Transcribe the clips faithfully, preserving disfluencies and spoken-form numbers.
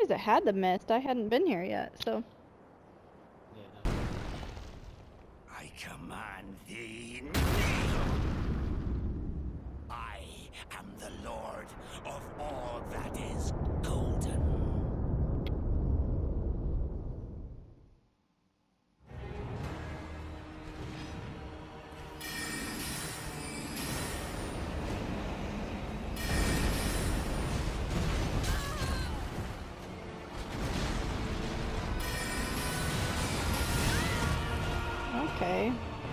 guys that had the mist, I hadn't been here yet, so. Yeah. I command thee. I am the Lord of all that is golden. Okay.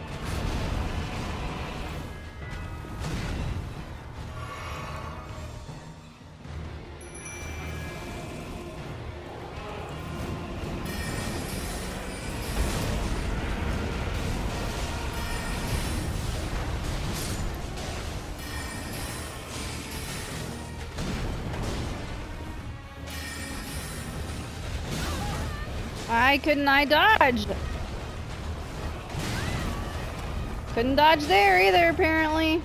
Why couldn't I dodge? Couldn't dodge there either, apparently.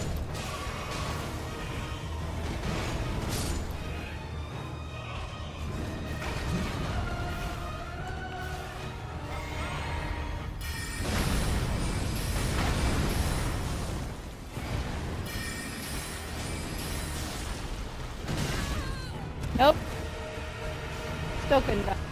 Nope. Still couldn't dodge.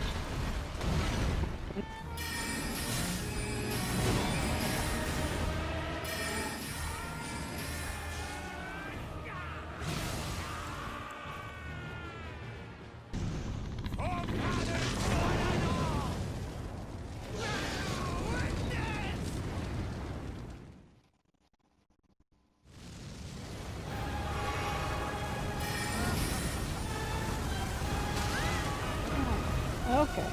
Okay.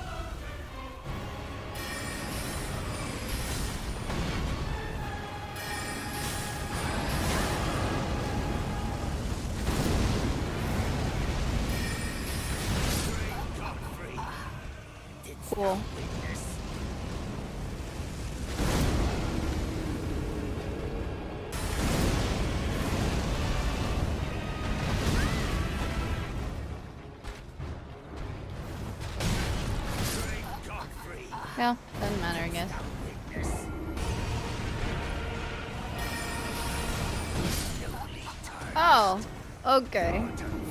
Cool. Yeah, doesn't matter, I guess. Oh, okay.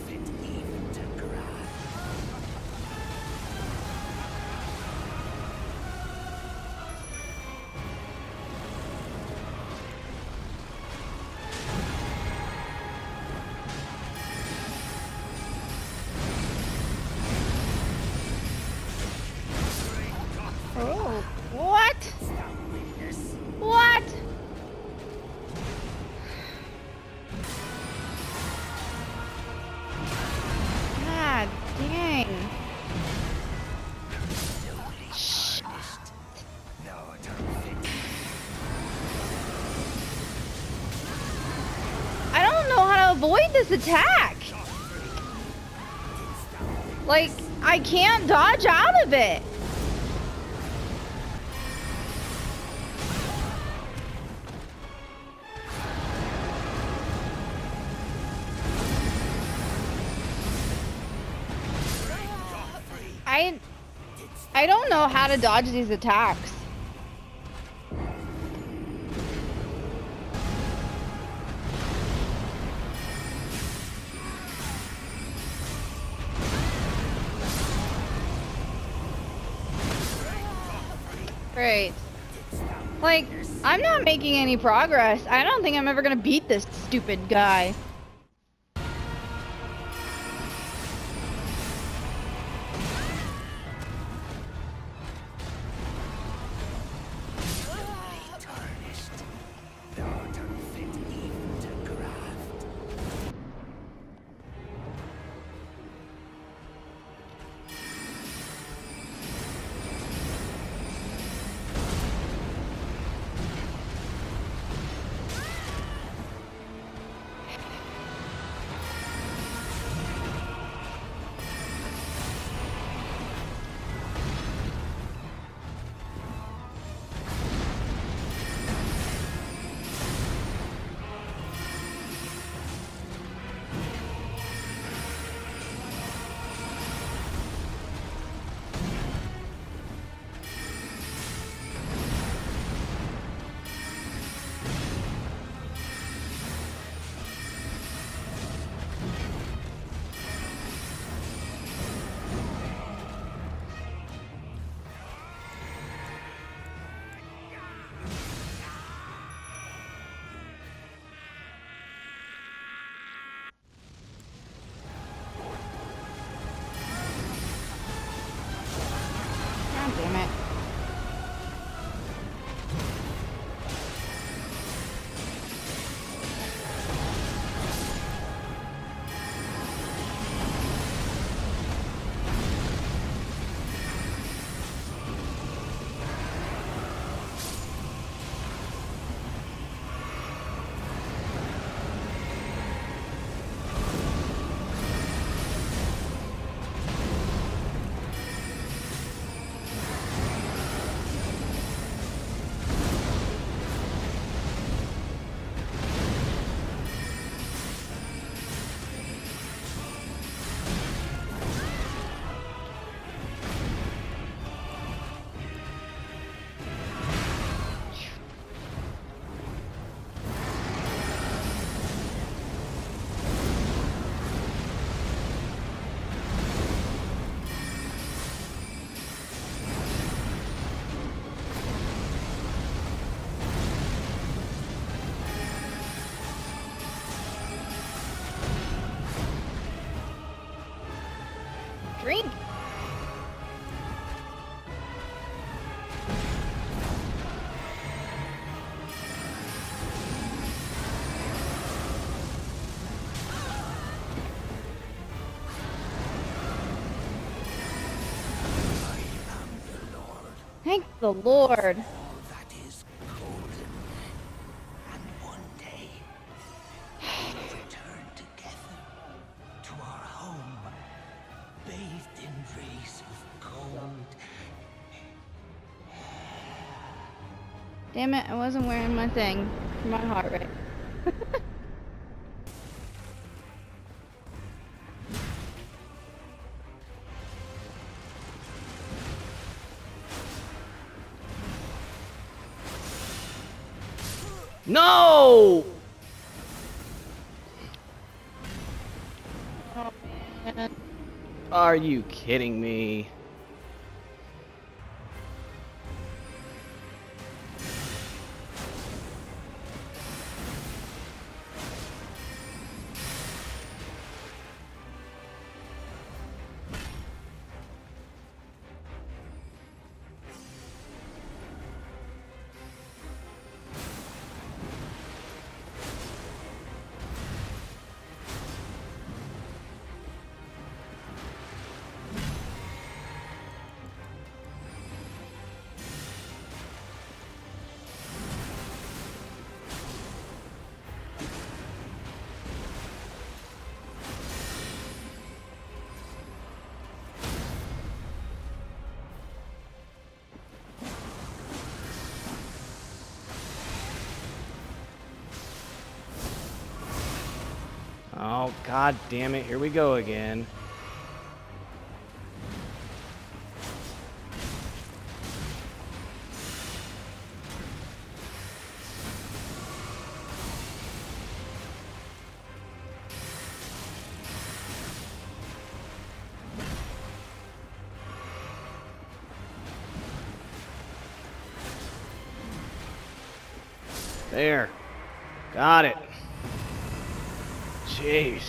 Oh, what? What? God dang. Shh. I don't know how to avoid this attack. Like, I can't dodge out of it. I I don't know how to dodge these attacks. Great. Like, I'm not making any progress. I don't think I'm ever gonna beat this stupid guy. Drink. Thank the Lord. All that is golden. And one day, we'll return together to our home, bathed in rays of gold. Damn it, I wasn't wearing my thing. My heart rate. No! Oh, man. Are you kidding me? Oh, god damn it, here we go again. There. Got it. Jeez.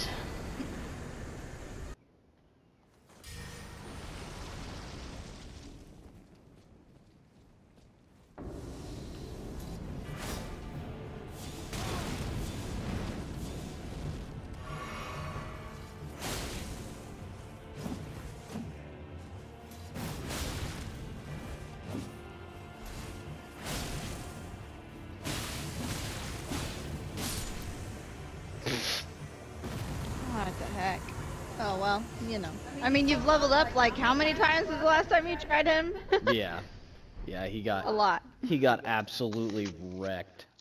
What the heck? Oh, well, you know. I mean, you've leveled up, like, how many times was the last time you tried him? Yeah. Yeah, he got A lot. he got absolutely wrecked.